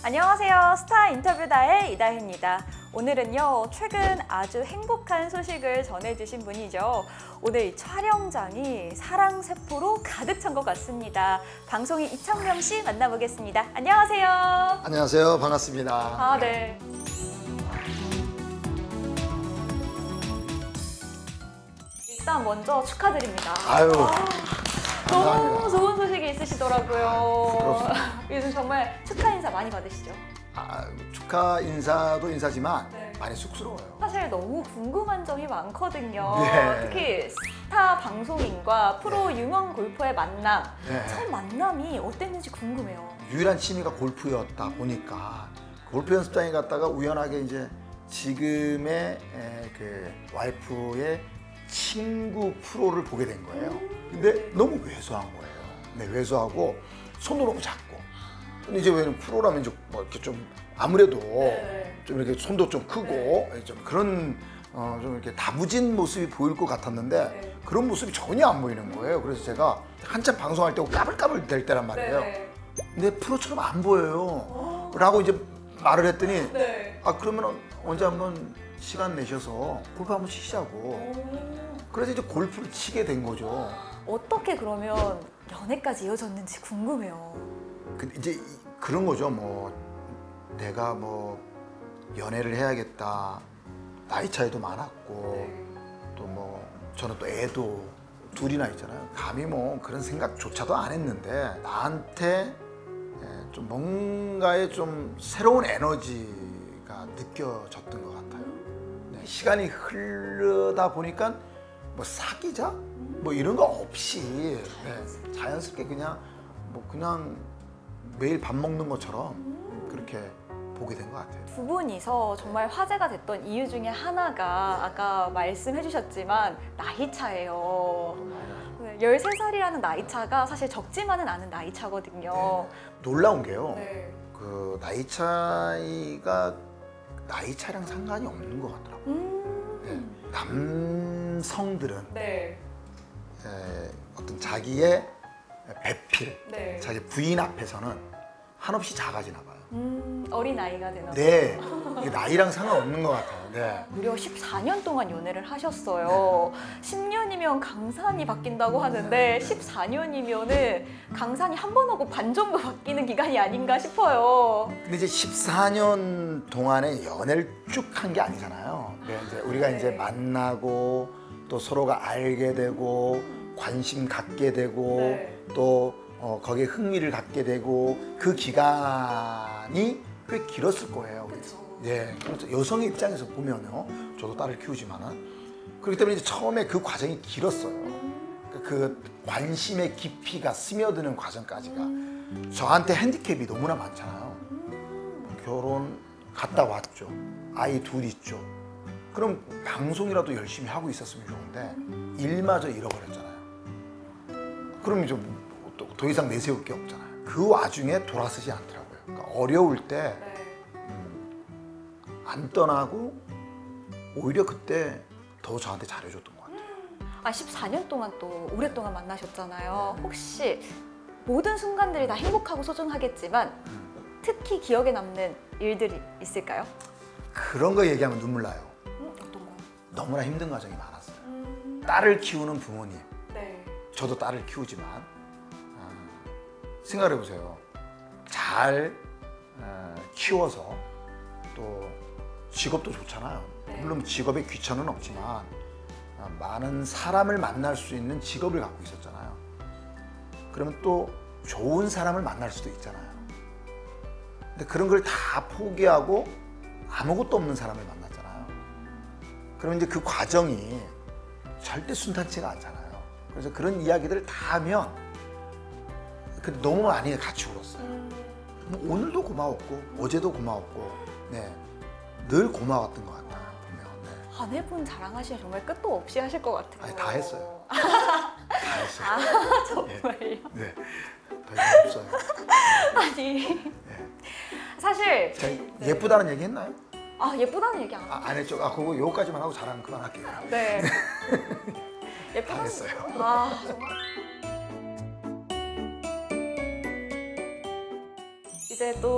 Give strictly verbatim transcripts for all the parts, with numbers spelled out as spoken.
안녕하세요. 스타 인터뷰다의 이다혜입니다. 오늘은요, 최근 아주 행복한 소식을 전해주신 분이죠. 오늘 이 촬영장이 사랑세포로 가득 찬 것 같습니다. 방송인 이창명 씨 만나보겠습니다. 안녕하세요. 안녕하세요. 반갑습니다. 아, 네. 일단 먼저 축하드립니다. 아유. 아, 너무 좋은 소식이 있으시더라고요. 부끄럽습니다. 요즘 정말 축하 인사 많이 받으시죠? 아, 축하 인사도 인사지만 네. 많이 쑥스러워요. 사실 너무 궁금한 점이 많거든요. 네. 특히 스타 방송인과 프로 네. 유명 골퍼의 만남. 네. 첫 만남이 어땠는지 궁금해요. 유일한 취미가 골프였다 보니까 골프 연습장에 갔다가 우연하게 이제 지금의 에, 그 와이프의 친구 프로를 보게 된 거예요. 근데 너무 왜소한 거예요. 네, 왜소하고 손도 너무 작고. 근데 이제 왜냐면 프로라면 이제 뭐 이렇게 좀 아무래도 네. 좀 이렇게 손도 좀 크고 네. 좀 그런 어, 좀 이렇게 다부진 모습이 보일 것 같았는데 네. 그런 모습이 전혀 안 보이는 거예요. 그래서 제가 한참 방송할 때 까불까불 될 때란 말이에요. 네. 근데 프로처럼 안 보여요. 라고 이제 말을 했더니 네. 아 그러면 언제 한번 시간 내셔서 골프 한번 치시자고. 오. 그래서 이제 골프를 치게 된 거죠. 어떻게 그러면 연애까지 이어졌는지 궁금해요. 그 이제 이- 그런 거죠. 뭐 내가 뭐 연애를 해야겠다. 나이 차이도 많았고 네. 또 뭐 저는 또 애도 둘이나 있잖아요. 감히 뭐 그런 생각조차도 안 했는데 나한테 예, 좀 뭔가의 좀 새로운 에너지가 느껴졌던 것 같아요. 네, 시간이 흐르다 보니까 뭐 사귀자 뭐 이런 거 없이 네, 자연스럽게 그냥 뭐 그냥 매일 밥 먹는 것처럼 그렇게 보게 된 것 같아요. 두 분이서 정말 화제가 됐던 이유 중에 하나가 아까 말씀해 주셨지만 나이 차예요. 열세 살이라는 나이 차가 사실 적지만은 않은 나이 차거든요. 놀라운 게요. 네. 그 나이 차이가 나이 차랑 상관이 없는 것 같더라고요. 음. 네, 남성들은 네. 에, 어떤 자기의 배필, 네. 자기 부인 앞에서는 한없이 작아지나 봐요. 음, 어린 나이가 되나 봐요. 네, 이게 나이랑 상관없는 것 같아요. 네. 무려 십사 년 동안 연애를 하셨어요. 십 년이면 강산이 바뀐다고 하는데 십사 년이면은 강산이 한 번 하고 반 정도 바뀌는 기간이 아닌가 싶어요. 근데 이제 십사 년 동안에 연애를 쭉 한 게 아니잖아요. 네, 이제 우리가 네. 이제 만나고 또 서로가 알게 되고 관심 갖게 되고 네. 또 어, 거기에 흥미를 갖게 되고 그 기간이 꽤 길었을 거예요. 그쵸. 예, 그렇죠. 여성의 입장에서 보면요, 저도 딸을 키우지만은 그렇기 때문에 이제 처음에 그 과정이 길었어요. 그, 그 관심의 깊이가 스며드는 과정까지가 저한테 핸디캡이 너무나 많잖아요. 결혼 갔다 왔죠. 아이 둘 있죠. 그럼 방송이라도 열심히 하고 있었으면 좋은데 일마저 잃어버렸잖아요. 그럼 이제 또 더 이상 내세울 게 없잖아요. 그 와중에 돌아서지 않더라고요. 그러니까 어려울 때 안 네. 떠나고 오히려 그때 더 저한테 잘해줬던 것 같아요. 아, 십사 년 동안 또 오랫동안 만나셨잖아요. 혹시 모든 순간들이 다 행복하고 소중하겠지만 특히 기억에 남는 일들이 있을까요? 그런 거 얘기하면 눈물 나요. 음, 어떤 거요? 너무나 힘든 과정이 많았어요. 음, 딸을 키우는 부모님, 네. 저도 딸을 키우지만 아, 생각해 보세요. 잘 어, 키워서 또 직업도 좋잖아요. 네. 물론 직업에 귀천은 없지만 어, 많은 사람을 만날 수 있는 직업을 갖고 있었잖아요. 그러면 또 좋은 사람을 만날 수도 있잖아요. 근데 그런 걸 다 포기하고 아무것도 없는 사람을 만났잖아요. 그러면 이제 그 과정이 절대 순탄치가 않잖아요. 그래서 그런 이야기들을 다 하면 그 너무 많이 같이 울었어요. 음, 뭐 오늘도 고마웠고 어제도 고마웠고 네, 늘 고마웠던 것 같아요. 보면 네. 아내분 자랑하시면 정말 끝도 없이 하실 것 같아요. 아니, 다 했어요. 다 했어요. 아, 정말. 네, 더 이상 없어요. 아니, 사실 제가 예쁘다는 얘기 했나요? 아, 예쁘다는 얘기 안 하고. 아, 안 했죠. 아, 그거 요거까지만 하고 자랑 그만할게요. 네. 다 예쁘다는 했어요. 아, 정말. 이제 또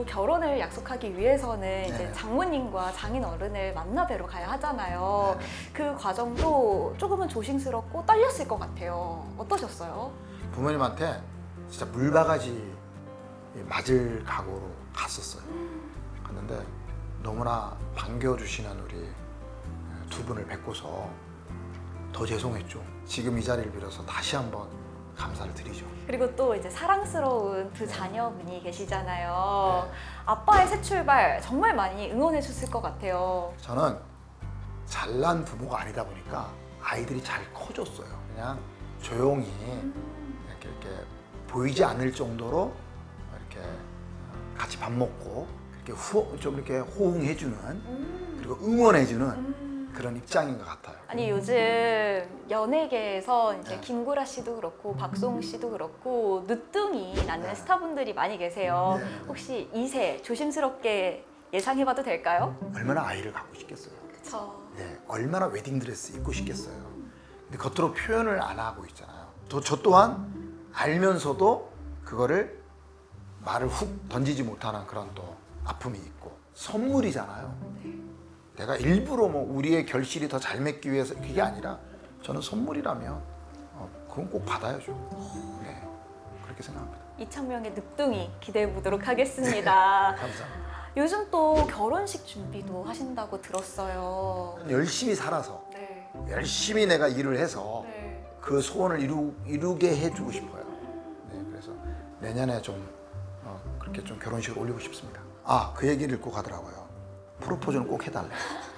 결혼을 약속하기 위해서는 이제 네. 장모님과 장인 어른을 만나 뵈러 가야 하잖아요. 네. 그 과정도 조금은 조심스럽고 떨렸을 것 같아요. 어떠셨어요? 부모님한테 진짜 물바가지 맞을 각오로 갔었어요. 갔는데 너무나 반겨주시는 우리 두 분을 뵙고서 더 죄송했죠. 지금 이 자리를 빌어서 다시 한번 감사를 드리죠. 그리고 또 이제 사랑스러운 두 자녀분이 계시잖아요. 아빠의 새 출발 정말 많이 응원해 줬을 것 같아요. 저는 잘난 부모가 아니다 보니까 아이들이 잘 커졌어요. 그냥 조용히 이렇게, 이렇게 보이지 않을 정도로 이렇게 같이 밥 먹고 이렇게 후, 좀 이렇게 호응해주는 그리고 응원해주는 그런 입장인 것 같아요. 아니 요즘 연예계에서 이제 네. 김구라 씨도 그렇고 박송 씨도 그렇고 늦둥이 낳는 네. 스타분들이 많이 계세요. 네. 혹시 이 세 조심스럽게 예상해봐도 될까요? 얼마나 아이를 갖고 싶겠어요. 그쵸. 네, 얼마나 웨딩드레스 입고 싶겠어요. 근데 겉으로 표현을 안 하고 있잖아요. 또 저 또한 알면서도 그거를 말을 훅 던지지 못하는 그런 또 아픔이 있고 선물이잖아요. 내가 일부러 뭐 우리의 결실이 더 잘 맺기 위해서 그게 아니라 저는 선물이라면 어, 그건 꼭 받아야죠. 네, 그렇게 생각합니다. 이창명의 늦둥이 기대해 보도록 하겠습니다. 감사합니다. 요즘 또 결혼식 준비도 하신다고 들었어요. 열심히 살아서 네. 열심히 내가 일을 해서 네. 그 소원을 이루, 이루게 해주고 싶어요. 네, 그래서 내년에 좀 어, 그렇게 좀 결혼식을 올리고 싶습니다. 아, 그 얘기를 꼭 하더라고요. 프로포즈는 꼭 해달래.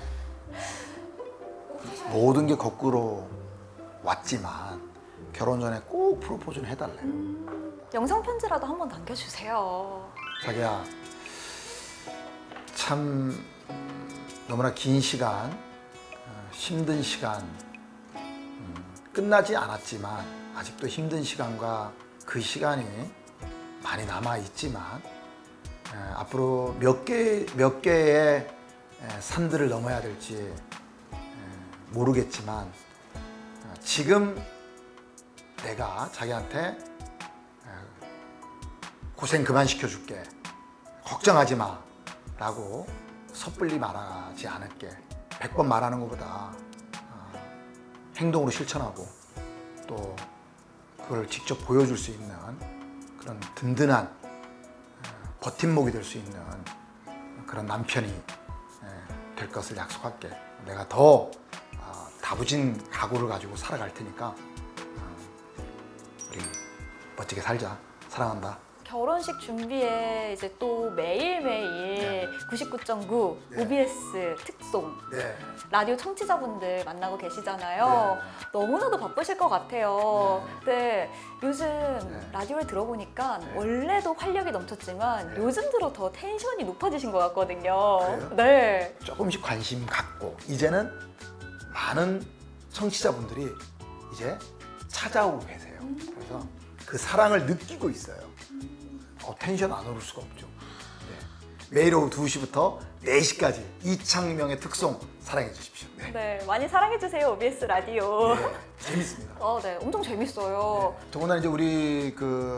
모든 게 거꾸로 왔지만 결혼 전에 꼭 프로포즈는 해달래. 영상 편지라도 한번 남겨주세요. 자기야, 참 너무나 긴 시간, 어, 힘든 시간, 음, 끝나지 않았지만 아직도 힘든 시간과 그 시간이 많이 남아 있지만 에, 앞으로 몇 개, 몇 개의 에, 산들을 넘어야 될지 에, 모르겠지만 어, 지금 내가 자기한테 에, 고생 그만 시켜줄게. 걱정하지 마. 라고 섣불리 말하지 않을게. 백 번 말하는 것보다 어, 행동으로 실천하고 또 그걸 직접 보여줄 수 있는 그런 든든한 어, 버팀목이 될 수 있는 그런 남편이 에, 될 것을 약속할게. 내가 더 어, 다부진 각오를 가지고 살아갈 테니까 어, 우리 멋지게 살자. 사랑한다. 결혼식 준비에 이제 또 매일매일 구십구 점 구 네. 오비에스 특송 네. 라디오 청취자분들 만나고 계시잖아요. 네. 너무나도 바쁘실 것 같아요. 근데 요즘 네. 라디오를 들어보니까 네. 원래도 활력이 넘쳤지만 네. 요즘 들어 더 텐션이 높아지신 것 같거든요. 그래요? 네. 조금씩 관심 갖고 이제는 많은 청취자분들이 이제 찾아오고 계세요. 그래서 그 사랑을 느끼고 있어요. 어, 텐션 안 오를 수가 없죠. 네. 매일 오후 두 시부터 네 시까지 이창명의 특송 사랑해 주십시오. 네. 네, 많이 사랑해주세요, 오비에스 라디오. 네, 재밌습니다. 어, 네, 엄청 재밌어요. 네. 더군다나 이제 우리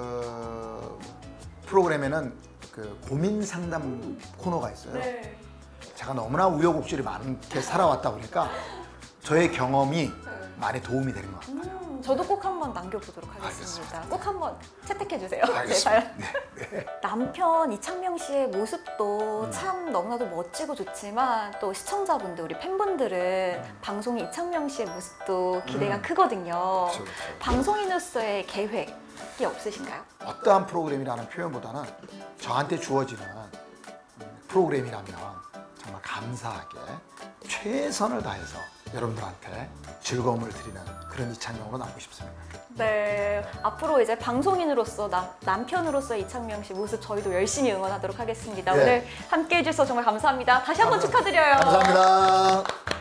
그 프로그램에는 그 고민 상담 코너가 있어요. 네. 제가 너무나 우여곡절이 많게 살아왔다 보니까 저의 경험이 네. 많이 도움이 되는 것 같아요. 음, 저도 꼭 한번 남겨보도록 하겠습니다. 알겠습니다. 꼭 한번 채택해주세요. 네, 알겠습니다. 사연. 네, 네. 남편 이창명 씨의 모습도 음. 참 너무나도 멋지고 좋지만 또 시청자분들, 우리 팬분들은 방송인 이창명 씨의 모습도 기대가 음. 크거든요. 그렇죠, 그렇죠. 방송인으로서의 계획이 없으신가요? 어떠한 프로그램이라는 표현보다는 저한테 주어지는 프로그램이라면 정말 감사하게 최선을 다해서 여러분들한테 즐거움을 드리는 그런 이창명으로 남고 싶습니다. 네, 앞으로 이제 방송인으로서 남, 남편으로서의 이창명 씨 모습 저희도 열심히 응원하도록 하겠습니다. 네. 오늘 함께해 주셔서 정말 감사합니다. 다시 한번 감사합니다. 축하드려요. 감사합니다.